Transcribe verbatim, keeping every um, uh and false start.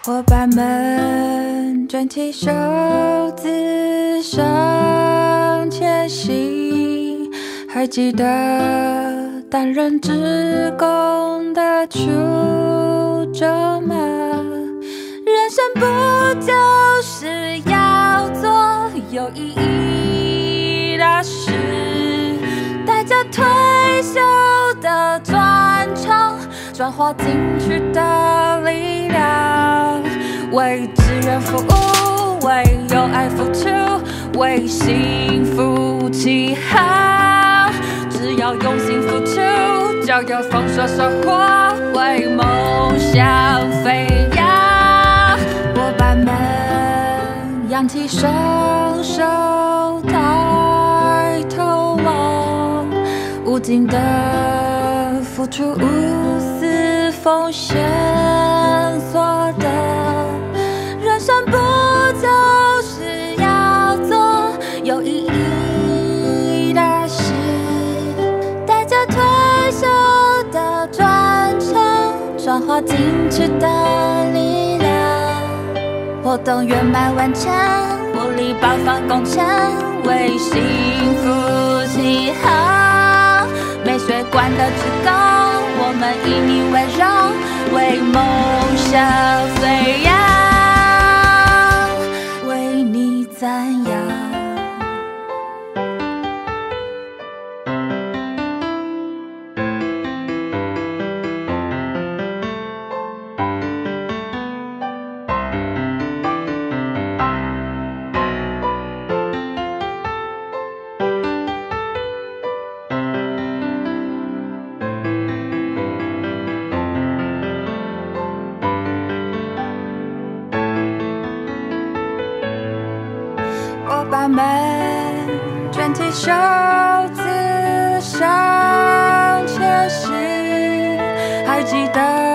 伙伴们卷起袖子向前行，还记得担任志工的初衷吗？人生不就是要做有意义的事，带着退休的专长转化进去的力量，为志愿服务，为友爱付出，为幸福起航。只要用心付出，就有丰硕收获，为梦想飞扬。伙伴们，扬起双手，抬头望，无尽的付出，无私奉献所得。人生不就是要做有意义的事，带着退休的专长转化进取的力量。活动圆满完成，活力爆发工程，为幸福起航。没水管的职工，我们以你为荣，为梦想飞扬，为你赞扬。伙伴们卷起袖子向前行，还记得